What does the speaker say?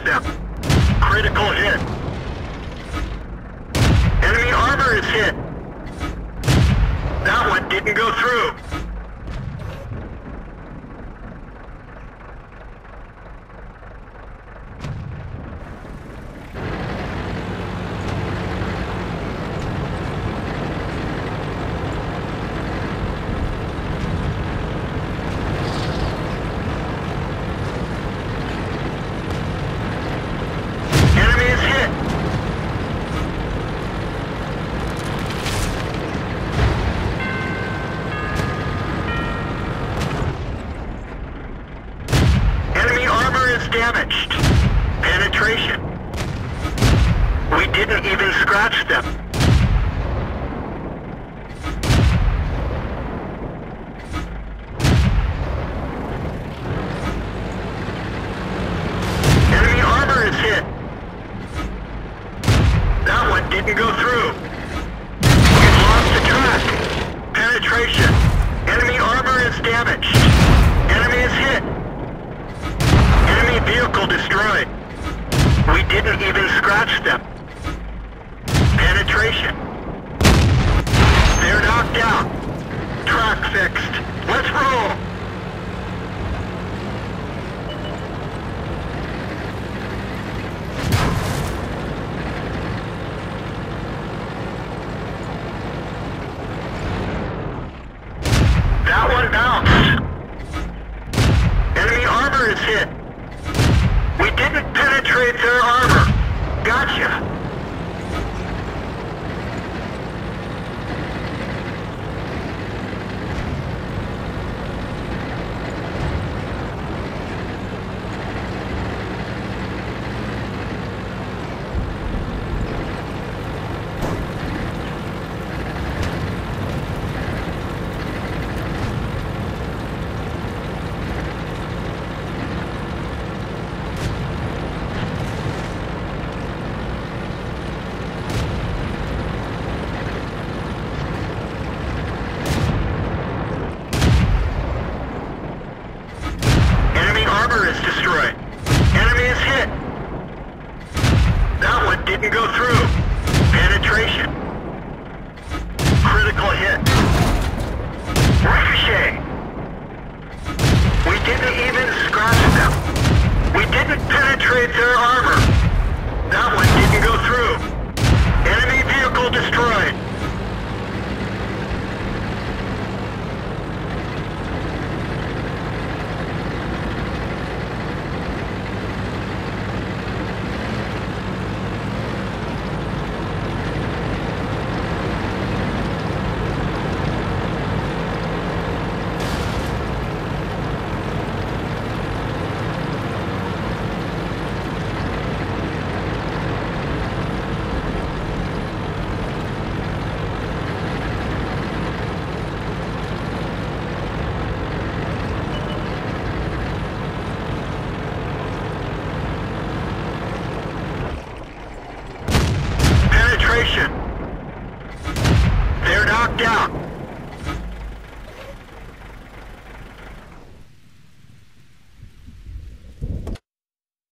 them. Critical hit. Enemy armor is hit. That one didn't go through. Damaged. Penetration. We didn't even scratch them. Enemy armor is hit. That one didn't go through. We've lost the track. Penetration. Enemy armor is damaged. Enemy is hit. Enemy vehicle destroyed. We didn't even scratch them. Penetration. They're knocked out. Track fixed. Let's roll. That one bounced. Enemy armor is hit. We didn't penetrate their armor. Gotcha. Is destroyed. Enemy is hit. That one didn't go through. Penetration. Critical hit. Ricochet. We didn't even scratch them. We didn't penetrate their armor. That one didn't go through. Enemy vehicle destroyed. They're knocked out.